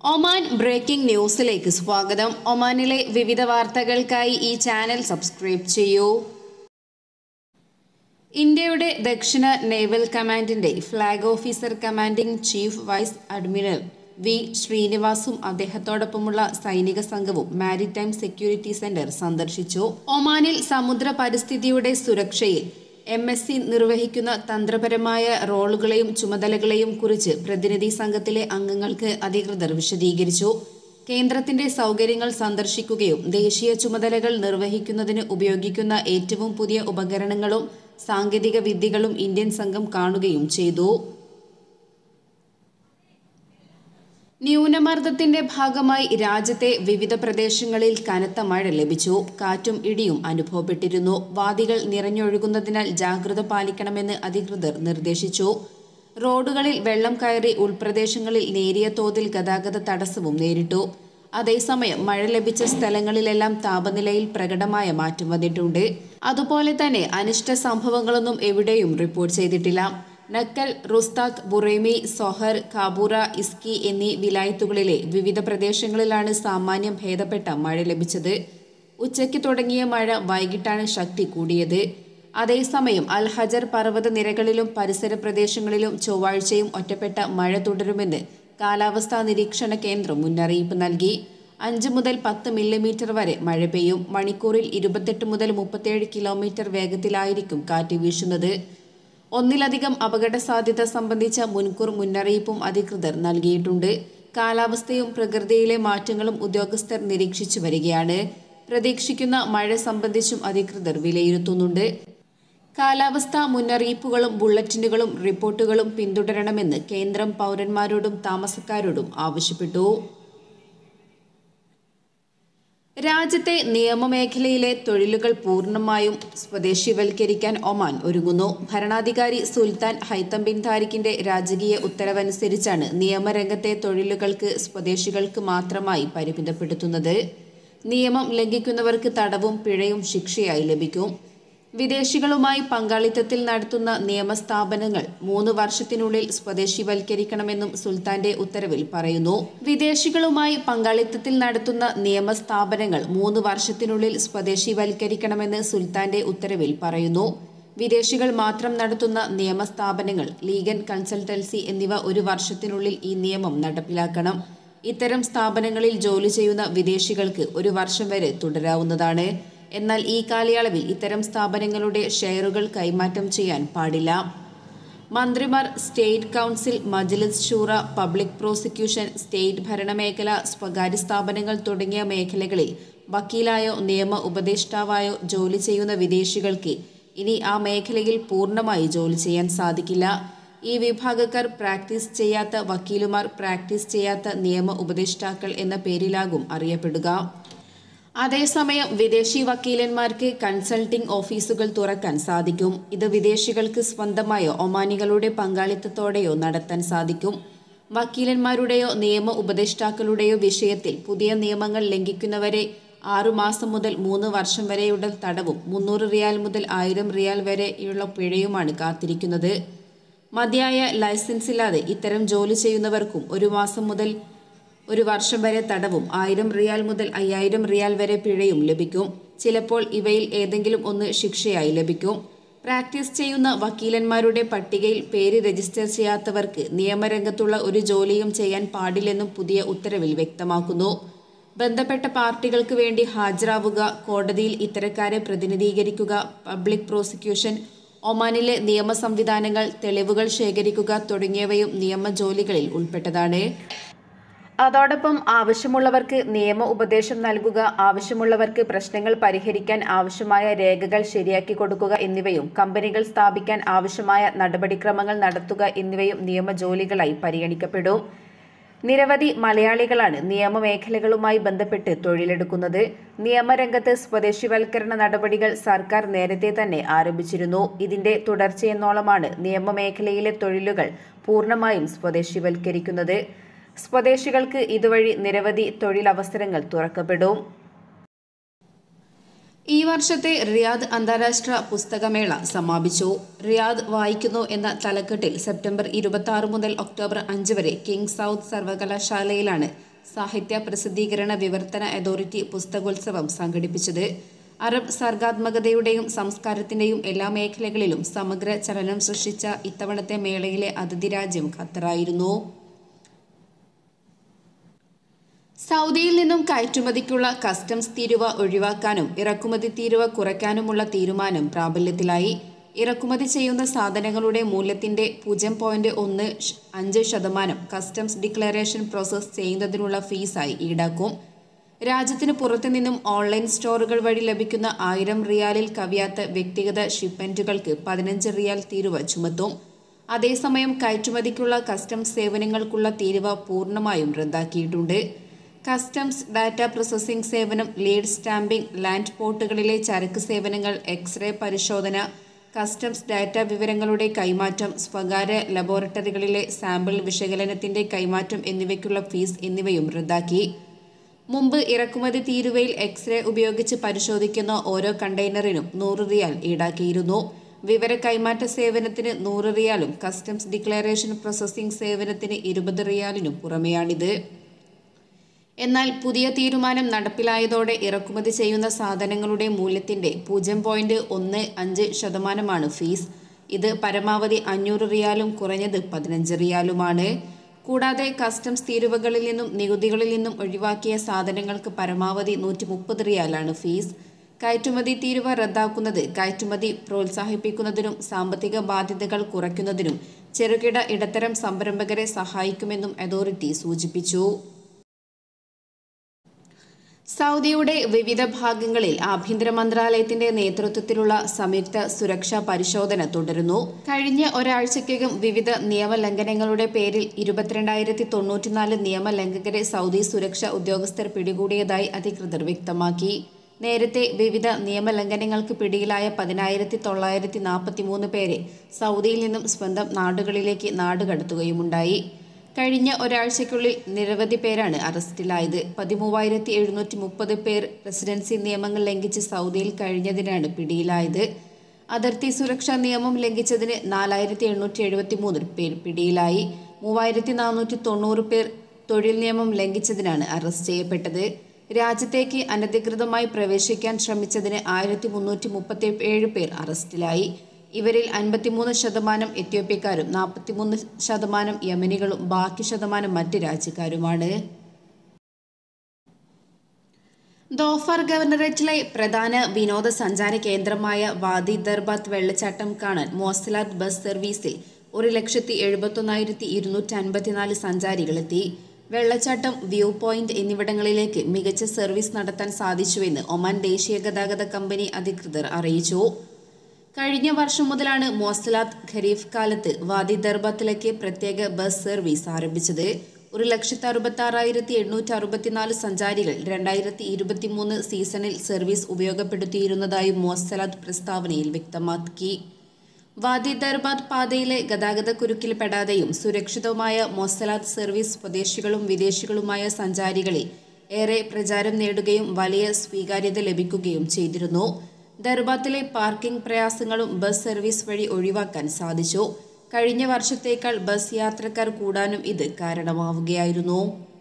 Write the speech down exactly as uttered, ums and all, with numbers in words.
Oman breaking ന്യൂസിലേക്ക് സ്വാഗതം. ഒമാനിലെ വിവിധ വാർത്തകൾക്കായി ഈ ചാനൽ സബ്സ്ക്രൈബ് ചെയ്യൂ. ഇന്ത്യയുടെ ദക്ഷിണ നേവൽ കമാൻഡിന്റെ flag officer commanding chief vice admiral V ശ്രീനിവാസും അദ്ദേഹത്തോടൊപ്പമുള്ള സൈനിക സംഘവും മാരിടൈം സെക്യൂരിറ്റി സെന്റർ സന്ദർശിച്ചു. ഒമാനിൽ സമുദ്ര പരിസ്ഥിതിയുടെ സുരക്ഷയിൽ എം എസ് സി നിർവഹിക്കുന്ന തന്ത്രപരമായ റോളുകളെയും ചുമതലകളെയും കുറിച്ച് പ്രതിനിധി സംഘത്തിലെ അംഗങ്ങൾക്ക് അധികൃതർ വിശദീകരിച്ചു. കേന്ദ്രത്തിന്റെ സൗകര്യങ്ങൾ സന്ദർശിക്കുകയും ദേശീയ ചുമതലകൾ നിർവഹിക്കുന്നതിന് ഉപയോഗിക്കുന്ന ഏറ്റവും പുതിയ ഉപകരണങ്ങളും സാങ്കേതിക വിദ്യകളും ഇന്ത്യൻ സംഘം കാണുകയും ചെയ്തു. ന്യൂനമർദ്ദത്തിന്റെ ഭാഗമായി രാജ്യത്തെ വിവിധ പ്രദേശങ്ങളിൽ കനത്ത മഴ ലഭിച്ചു. കാറ്റും ഇടിയും അനുഭവപ്പെട്ടിരുന്നു. വാദികൾ നിറഞ്ഞൊഴുകുന്നതിനാൽ ജാഗ്രത പാലിക്കണമെന്ന് അധികൃതർ നിർദ്ദേശിച്ചു. റോഡുകളിൽ വെള്ളം കയറി ഉൾപ്രദേശങ്ങളിൽ നേരിയ തോതിൽ ഗതാഗത തടസ്സവും നേരിട്ടു. അതേസമയം മഴ ലഭിച്ച സ്ഥലങ്ങളിലെല്ലാം താപനിലയിൽ പ്രകടമായ മാറ്റം വന്നിട്ടുണ്ട്. അതുപോലെ തന്നെ അനിഷ്ട സംഭവങ്ങളൊന്നും എവിടെയും റിപ്പോർട്ട് ചെയ്തിട്ടില്ല. നക്കൽ, റുസ്താഖ്, ബുറൈമി, സൊഹർ, കാബൂറ, ഇസ്കി എന്നീ വിലായത്തുകളിലെ വിവിധ പ്രദേശങ്ങളിലാണ് സാമാന്യം ഭേദപ്പെട്ട മഴ ലഭിച്ചത്. ഉച്ചയ്ക്ക് തുടങ്ങിയ മഴ വൈകിട്ടാണ് ശക്തി കൂടിയത്. അതേസമയം അൽ ഹജർ പർവ്വത നിരകളിലും പരിസര പ്രദേശങ്ങളിലും ചൊവ്വാഴ്ചയും ഒറ്റപ്പെട്ട മഴ തുടരുമെന്ന് കാലാവസ്ഥാ നിരീക്ഷണ കേന്ദ്രം മുന്നറിയിപ്പ് നൽകി. അഞ്ച് മുതൽ പത്ത് മില്ലിമീറ്റർ വരെ മഴ പെയ്യും. മണിക്കൂറിൽ ഇരുപത്തെട്ട് മുതൽ മുപ്പത്തേഴ് കിലോമീറ്റർ വേഗത്തിലായിരിക്കും കാറ്റ് വീശുന്നത്. ഒന്നിലധികം അപകട സാധ്യത സംബന്ധിച്ച മുൻകൂർ മുന്നറിയിപ്പും അധികൃതർ നൽകിയിട്ടുണ്ട്. കാലാവസ്ഥയും പ്രകൃതിയിലെ മാറ്റങ്ങളും ഉദ്യോഗസ്ഥർ നിരീക്ഷിച്ചു വരികയാണ്. പ്രതീക്ഷിക്കുന്ന മഴ സംബന്ധിച്ചും അധികൃതർ വിലയിരുത്തുന്നുണ്ട്. കാലാവസ്ഥാ മുന്നറിയിപ്പുകളും ബുള്ളറ്റിനുകളും റിപ്പോർട്ടുകളും പിന്തുടരണമെന്ന് കേന്ദ്രം പൗരന്മാരോടും താമസക്കാരോടും ആവശ്യപ്പെട്ടു. രാജ്യത്തെ നിയമമേഖലയിലെ തൊഴിലുകൾ പൂർണ്ണമായും സ്വദേശിവൽക്കരിക്കാൻ ഒമാൻ ഒരുങ്ങുന്നു. ഭരണാധികാരി സുൽത്താൻ ഹൈത്തം ബിൻ താരിഖിന്റെ രാജകീയ ഉത്തരവനുസരിച്ചാണ് നിയമരംഗത്തെ തൊഴിലുകൾക്ക് സ്വദേശികൾക്ക് മാത്രമായി പരിമിതപ്പെടുത്തുന്നത്. നിയമം ലംഘിക്കുന്നവർക്ക് തടവും പിഴയും ശിക്ഷയായി ലഭിക്കും. വിദേശികളുമായി പങ്കാളിത്തത്തിൽ നടത്തുന്ന നിയമസ്ഥാപനങ്ങൾ മൂന്ന് വർഷത്തിനുള്ളിൽ സ്വദേശിവൽക്കരിക്കണമെന്നും സുൽത്താന്റെ ഉത്തരവിൽ പറയുന്നു. വിദേശികളുമായി പങ്കാളിത്തത്തിൽ നടത്തുന്ന നിയമസ്ഥാപനങ്ങൾ മൂന്ന് വർഷത്തിനുള്ളിൽ സ്വദേശിവൽക്കരിക്കണമെന്ന് സുൽത്താന്റെ ഉത്തരവിൽ പറയുന്നു. വിദേശികൾ മാത്രം നടത്തുന്ന നിയമസ്ഥാപനങ്ങൾ, ലീഗൽ കൺസൾട്ടൻസി എന്നിവ ഒരു വർഷത്തിനുള്ളിൽ ഈ നിയമം നടപ്പിലാക്കണം. ഇത്തരം സ്ഥാപനങ്ങളിൽ ജോലി ചെയ്യുന്ന വിദേശികൾക്ക് ഒരു വർഷം വരെ തുടരാവുന്നതാണ്. എന്നാൽ ഈ കാലയളവിൽ ഇത്തരം സ്ഥാപനങ്ങളുടെ ഷെയറുകൾ കൈമാറ്റം ചെയ്യാൻ പാടില്ല. മന്ത്രിമാർ, സ്റ്റേറ്റ് കൗൺസിൽ, മജ്ലിസ് ഷൂറ, പബ്ലിക് പ്രോസിക്യൂഷൻ, സ്റ്റേറ്റ് ഭരണമേഖല, സ്വകാര്യ സ്ഥാപനങ്ങൾ തുടങ്ങിയ മേഖലകളിൽ വക്കീലായോ നിയമ ഉപദേഷ്ടാവായോ ജോലി ചെയ്യുന്ന വിദേശികൾക്ക് ഇനി ആ മേഖലയിൽ പൂർണ്ണമായി ജോലി ചെയ്യാൻ സാധിക്കില്ല. ഈ വിഭാഗക്കാർ പ്രാക്ടീസ് ചെയ്യാത്ത വക്കീലുമാർ, പ്രാക്ടീസ് ചെയ്യാത്ത നിയമ ഉപദേഷ്ടാക്കൾ എന്ന പേരിലാകും അറിയപ്പെടുക. അതേസമയം വിദേശി വക്കീലന്മാർക്ക് കൺസൾട്ടിംഗ് ഓഫീസുകൾ തുറക്കാൻ സാധിക്കും. ഇത് വിദേശികൾക്ക് സ്വന്തമായോ ഒമാനികളുടെ പങ്കാളിത്തത്തോടെയോ നടത്താൻ സാധിക്കും. വക്കീലന്മാരുടെയോ നിയമ ഉപദേഷ്ടാക്കളുടെയോ വിഷയത്തിൽ പുതിയ നിയമങ്ങൾ ലംഘിക്കുന്നവരെ ആറുമാസം മുതൽ മൂന്ന് വർഷം വരെയുള്ള തടവും മുന്നൂറ് റിയാൽ മുതൽ ആയിരം റിയാൽ വരെയുള്ള പിഴയുമാണ് കാത്തിരിക്കുന്നത്. മതിയായ ലൈസൻസില്ലാതെ ഇത്തരം ജോലി ചെയ്യുന്നവർക്കും ഒരു മാസം മുതൽ ഒരു വർഷം വരെ തടവും ആയിരം റിയാൽ മുതൽ അയ്യായിരം റിയാൽ വരെ പിഴയും ലഭിക്കും. ചിലപ്പോൾ ഇവയിൽ ഏതെങ്കിലും ഒന്ന് ശിക്ഷയായി ലഭിക്കും. പ്രാക്ടീസ് ചെയ്യുന്ന വക്കീലന്മാരുടെ പട്ടികയിൽ പേര് രജിസ്റ്റർ ചെയ്യാത്തവർക്ക് നിയമരംഗത്തുള്ള ഒരു ജോലിയും ചെയ്യാൻ പാടില്ലെന്നും പുതിയ ഉത്തരവിൽ വ്യക്തമാക്കുന്നു. ബന്ധപ്പെട്ട പാർട്ടികൾക്ക് വേണ്ടി ഹാജരാവുക, കോടതിയിൽ ഇത്തരക്കാരെ പ്രതിനിധീകരിക്കുക, പബ്ലിക് പ്രോസിക്യൂഷൻ, ഒമാനിലെ നിയമ സംവിധാനങ്ങൾ, തെളിവുകൾ ശേഖരിക്കുക തുടങ്ങിയവയും നിയമ ജോലികളിൽ ഉൾപ്പെട്ടതാണ്. അതോടൊപ്പം ആവശ്യമുള്ളവർക്ക് നിയമ ഉപദേശം നൽകുക, ആവശ്യമുള്ളവർക്ക് പ്രശ്നങ്ങൾ പരിഹരിക്കാൻ ആവശ്യമായ രേഖകൾ ശരിയാക്കി കൊടുക്കുക എന്നിവയും കമ്പനികൾ സ്ഥാപിക്കാൻ ആവശ്യമായ നടപടിക്രമങ്ങൾ നടത്തുക എന്നിവയും നിയമ ജോലികളായി പരിഗണിക്കപ്പെടും. നിരവധി മലയാളികളാണ് നിയമമേഖലകളുമായി ബന്ധപ്പെട്ട് തൊഴിലെടുക്കുന്നത്. നിയമരംഗത്ത് സ്വദേശിവൽക്കരണ നടപടികൾ സർക്കാർ നേരത്തെ തന്നെ ആരംഭിച്ചിരുന്നു. ഇതിന്റെ തുടർച്ചയെന്നോളമാണ് നിയമമേഖലയിലെ തൊഴിലുകൾ പൂർണ്ണമായും സ്വദേശിവൽക്കരിക്കുന്നത്. സ്വദേശികൾക്ക് ഇതുവഴി നിരവധി തൊഴിലവസരങ്ങൾ തുറക്കപ്പെടും. ഈ വർഷത്തെ റിയാദ് അന്താരാഷ്ട്ര പുസ്തകമേള സമാപിച്ചു. റിയാദ് വായിക്കുന്നു എന്ന തലക്കെട്ടിൽ സെപ്റ്റംബർ ഇരുപത്തി ആറ് മുതൽ ഒക്ടോബർ അഞ്ച് വരെ കിങ് സൗദ് സർവകലാശാലയിലാണ് സാഹിത്യ പ്രസിദ്ധീകരണ വിവർത്തന അതോറിറ്റി പുസ്തകോത്സവം സംഘടിപ്പിച്ചത്. അറബ് സർഗാത്മകതയുടെയും സംസ്കാരത്തിന്റെയും എല്ലാ മേഖലകളിലും സമഗ്ര ചലനം സൃഷ്ടിച്ച ഇത്തവണത്തെ മേളയിലെ അതിഥി രാജ്യം ഖത്തറായിരുന്നു. സൗദിയിൽ നിന്നും കയറ്റുമതിക്കുള്ള കസ്റ്റംസ് തീരുവ ഒഴിവാക്കാനും ഇറക്കുമതി തീരുവ കുറയ്ക്കാനുമുള്ള തീരുമാനം പ്രാബല്യത്തിലായി. ഇറക്കുമതി ചെയ്യുന്ന സാധനങ്ങളുടെ മൂല്യത്തിന്റെ പൂജ്യം പോയിന്റ് ഒന്ന് അഞ്ച് ശതമാനം കസ്റ്റംസ് ഡിക്ലറേഷൻ പ്രോസസ് ചെയ്യുന്നതിനുള്ള ഫീസായി ഈടാക്കും. രാജ്യത്തിന് പുറത്തു നിന്നും ഓൺലൈൻ സ്റ്റോറുകൾ വഴി ലഭിക്കുന്ന ആയിരം റിയാലിൽ കവിയാത്ത വ്യക്തിഗത ഷിപ്മെന്റുകൾക്ക് പതിനഞ്ച് റിയാൽ തീരുവ ചുമത്തും. അതേസമയം കയറ്റുമതിക്കുള്ള കസ്റ്റംസ് സേവനങ്ങൾക്കുള്ള തീരുവ പൂർണ്ണമായും റദ്ദാക്കിയിട്ടുണ്ട്. കസ്റ്റംസ് ഡാറ്റ പ്രോസസ്സിംഗ് സേവനം, ലീഡ് സ്റ്റാമ്പിംഗ്, ലാൻഡ് പോർട്ടുകളിലെ ചരക്ക് സേവനങ്ങൾ, എക്സ്റേ പരിശോധന, കസ്റ്റംസ് ഡാറ്റ വിവരങ്ങളുടെ കൈമാറ്റം, സ്വകാര്യ ലബോറട്ടറികളിലെ സാമ്പിൾ വിശകലനത്തിന്റെ കൈമാറ്റം എന്നിവയ്ക്കുള്ള ഫീസ് എന്നിവയും റദ്ദാക്കി. മുമ്പ് ഇറക്കുമതി തീരുവയിൽ എക്സ്റേ ഉപയോഗിച്ച് പരിശോധിക്കുന്ന ഓരോ കണ്ടെയ്നറിനും നൂറ് റിയാൽ ഈടാക്കിയിരുന്നു. വിവര കൈമാറ്റ സേവനത്തിന് നൂറ് റിയാലും കസ്റ്റംസ് ഡിക്ലറേഷൻ പ്രോസസ്സിംഗ് സേവനത്തിന് ഇരുപത് റിയാലിനും പുറമെയാണിത്. എന്നാൽ പുതിയ തീരുമാനം നടപ്പിലായതോടെ ഇറക്കുമതി ചെയ്യുന്ന സാധനങ്ങളുടെ മൂല്യത്തിന്റെ പൂജ്യം പോയിന്റ് ഒന്ന് അഞ്ച് ശതമാനമാണ് ഫീസ്. ഇത് പരമാവധി അഞ്ഞൂറ് റിയാലും കുറഞ്ഞത് പതിനഞ്ച് റിയാലുമാണ്. കൂടാതെ കസ്റ്റംസ് തീരുവകളിൽ നിന്നും നികുതികളിൽ നിന്നും ഒഴിവാക്കിയ സാധനങ്ങൾക്ക് പരമാവധി നൂറ്റി മുപ്പത് റിയാലാണ് ഫീസ്. കയറ്റുമതി തീരുവ റദ്ദാക്കുന്നത് കയറ്റുമതി പ്രോത്സാഹിപ്പിക്കുന്നതിനും സാമ്പത്തിക ബാധ്യതകൾ കുറയ്ക്കുന്നതിനും ചെറുകിട ഇടത്തരം സംരംഭകരെ സഹായിക്കുമെന്നും അതോറിറ്റി സൂചിപ്പിച്ചു. സൗദിയുടെ വിവിധ ഭാഗങ്ങളിൽ ആഭ്യന്തര മന്ത്രാലയത്തിന്റെ നേതൃത്വത്തിലുള്ള സംയുക്ത സുരക്ഷാ പരിശോധന തുടരുന്നു. കഴിഞ്ഞ ഒരാഴ്ചയ്ക്കകം വിവിധ നിയമലംഘനങ്ങളുടെ പേരിൽ ഇരുപത്തിരണ്ടായിരത്തി തൊണ്ണൂറ്റിനാല് നിയമലംഘകരെ സൗദി സുരക്ഷാ ഉദ്യോഗസ്ഥർ പിടികൂടിയതായി അധികൃതർ വ്യക്തമാക്കി. നേരത്തെ വിവിധ നിയമലംഘനങ്ങൾക്ക് പിടിയിലായ പതിനായിരത്തി തൊള്ളായിരത്തി നാൽപ്പത്തി മൂന്ന് പേരെ സൗദിയിൽ നിന്നും സ്വന്തം നാടുകളിലേക്ക് നാടുകടത്തുകയുമുണ്ടായി. കഴിഞ്ഞ ഒരാഴ്ചയ്ക്കുള്ളിൽ നിരവധി പേരാണ് അറസ്റ്റിലായത്. പതിമൂവായിരത്തി എഴുന്നൂറ്റി മുപ്പത് പേർ റെസിഡൻസി നിയമങ്ങൾ ലംഘിച്ച് സൗദിയിൽ കഴിഞ്ഞതിനാണ് പിടിയിലായത്. അതിർത്തി സുരക്ഷാ നിയമം ലംഘിച്ചതിന് നാലായിരത്തി എണ്ണൂറ്റി എഴുപത്തി മൂന്ന് പേർ പിടിയിലായി. മൂവായിരത്തി നാനൂറ്റി തൊണ്ണൂറ് പേർ തൊഴിൽ നിയമം ലംഘിച്ചതിനാണ് അറസ്റ്റ് ചെയ്യപ്പെട്ടത്. രാജ്യത്തേക്ക് അനധികൃതമായി പ്രവേശിക്കാൻ ശ്രമിച്ചതിന് ആയിരത്തി മുന്നൂറ്റി മുപ്പത്തി ഏഴ് പേർ അറസ്റ്റിലായി. ഇവരിൽ അൻപത്തിമൂന്ന് ശതമാനം എത്യോപ്യക്കാരും നാൽപ്പത്തിമൂന്ന് ശതമാനം യമനികളും ബാക്കി ശതമാനം മറ്റ് രാജ്യക്കാരുമാണ്. ദോഫർ ഗവർണറേറ്റിലെ പ്രധാന വിനോദസഞ്ചാര കേന്ദ്രമായ വാദി ദർബാത്ത് വെള്ളച്ചാട്ടം കാണാൻ മോസ്സലാത്ത് ബസ് സർവീസിൽ ഒരു ലക്ഷത്തി എഴുപത്തൊന്നായിരത്തി ഇരുന്നൂറ്റി അൻപത്തിനാല് സഞ്ചാരികളെത്തി. വെള്ളച്ചാട്ടം, വ്യൂ പോയിന്റ് എന്നിവിടങ്ങളിലേക്ക് മികച്ച സർവീസ് നടത്താൻ സാധിച്ചുവെന്ന് ഒമാൻ ദേശീയ ഗതാഗത കമ്പനി അധികൃതർ അറിയിച്ചു. കഴിഞ്ഞ വർഷം മുതലാണ് മോസ്സലാത്ത് ഖരീഫ് കാലത്ത് വാദി ദർബാത്തിലേക്ക് പ്രത്യേക ബസ് സർവീസ് ആരംഭിച്ചത്. ഒരു ലക്ഷത്തി അറുപത്തി ആറായിരത്തി എണ്ണൂറ്റി അറുപത്തിനാല് സഞ്ചാരികൾ രണ്ടായിരത്തി ഇരുപത്തി മൂന്ന് സീസണിൽ സർവീസ് ഉപയോഗപ്പെടുത്തിയിരുന്നതായും മോസ്സലാത്ത് പ്രസ്താവനയിൽ വ്യക്തമാക്കി. വാദി ദർബാത്ത് പാതയിലെ ഗതാഗത കുരുക്കിൽപ്പെടാതെയും സുരക്ഷിതവുമായ മോസ്സലാത്ത് സർവീസ് സ്വദേശികളും വിദേശികളുമായ സഞ്ചാരികളിൽ ഏറെ പ്രചാരം നേടുകയും വലിയ സ്വീകാര്യത ലഭിക്കുകയും ചെയ്തിരുന്നു. ദർബാത്തിലെ പാർക്കിംഗ് പ്രയാസങ്ങളും ബസ് സർവീസ് വഴി ഒഴിവാക്കാൻ സാധിച്ചു. കഴിഞ്ഞ വർഷത്തേക്കാൾ ബസ് യാത്രക്കാർ കൂടാനും ഇത് കാരണമാവുകയായിരുന്നു.